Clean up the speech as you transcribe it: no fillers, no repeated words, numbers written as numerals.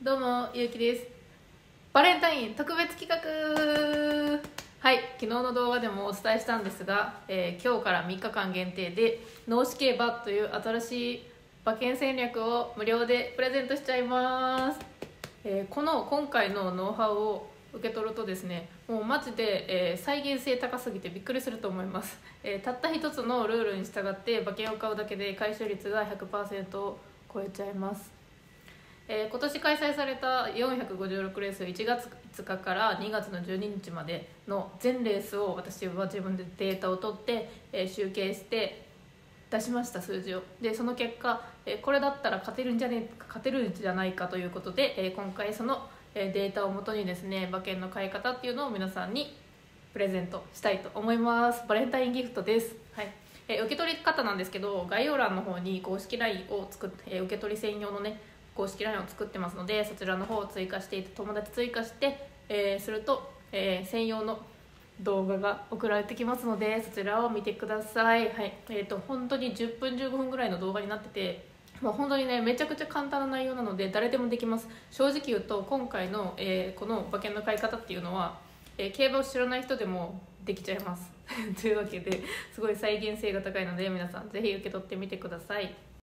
どうもゆうきです。バレンタイン特別企画。はい、昨日の動画でもお伝えしたんですが、今日から3日間限定で脳死競馬という新しい馬券戦略を無料でプレゼントしちゃいます。今回のノウハウを受け取るとですね、もうマジで、再現性高すぎてびっくりすると思います。たった一つのルールに従って馬券を買うだけで回収率が 100% を超えちゃいます。今年開催された456レース1月5日から2月の12日までの全レースを私は自分でデータを取って、集計して出しました、数字を。でその結果、これだったら勝てるんじゃないかということで、今回そのデータをもとにですね、馬券の買い方っていうのを皆さんにプレゼントしたいと思います。バレンタインギフトです。はい。受け取り方なんですけど、概要欄の方に公式 LINE を作って、受け取り専用のね公式 LINE を作ってますので、そちらの方を追加していて、友達追加して、すると、専用の動画が送られてきますので、そちらを見てください。はい。本当に10分15分ぐらいの動画になってて、もう本当にねめちゃくちゃ簡単な内容なので誰でもできます。正直言うと今回の、この馬券の買い方っていうのは、競馬を知らない人でもできちゃいますというわけですごい再現性が高いので、皆さんぜひ受け取ってみてください。